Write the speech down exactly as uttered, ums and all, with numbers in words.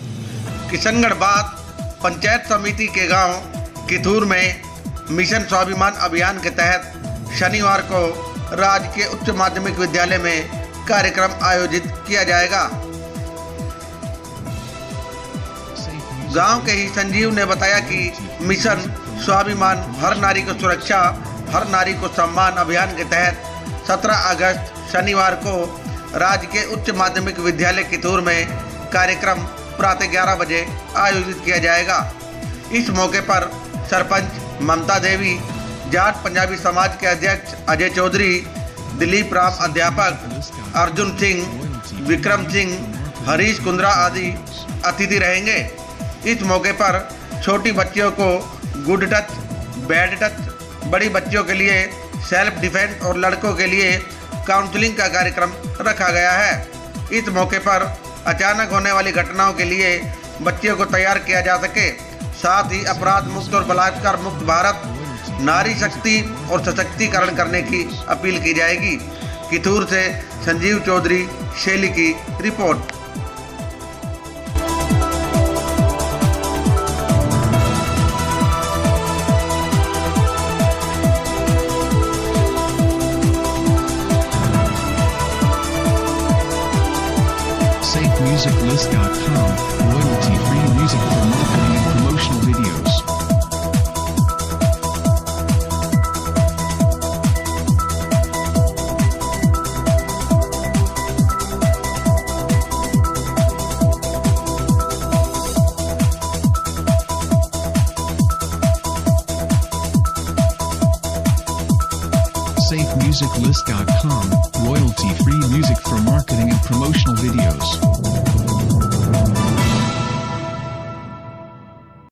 किशनगढ़ बाद पंचायत समिति के गांव किथूर में मिशन स्वाभिमान अभियान के तहत शनिवार को राजकीय उच्च माध्यमिक विद्यालय में कार्यक्रम आयोजित किया जाएगा। गांव के ही संजीव ने बताया कि मिशन स्वाभिमान हर नारी को सुरक्षा हर नारी को सम्मान अभियान के तहत सत्रह अगस्त शनिवार को राजकीय उच्च माध्यमिक विद्यालय किथूर में कार्यक्रम प्रातः ग्यारह बजे आयोजित किया जाएगा। इस मौके पर सरपंच ममता देवी, जाट पंजाबी समाज के अध्यक्ष अजय चौधरी, दिलीप राम अध्यापक, अर्जुन सिंह, विक्रम सिंह, हरीश कुंद्रा आदि अतिथि रहेंगे। इस मौके पर छोटी बच्चियों को गुड टच, बैड टच, बड़ी बच्चियों के लिए सेल्फ डिफेंस और लड़कों के लिए काउंसलिंग का कार्यक्रम रखा गया है। इस मौके पर अचानक होने वाली घटनाओं के लिए बच्चियों को तैयार किया जा सके, साथ ही अपराध मुक्त और बलात्कार मुक्त भारत, नारी शक्ति और सशक्तिकरण करने की अपील की जाएगी। किथूर से संजीव चौधरी, शैली की report. safe music list dot com, royalty-free music for marketing and promotional videos. safe music list dot com, royalty-free music for marketing and promotional videos.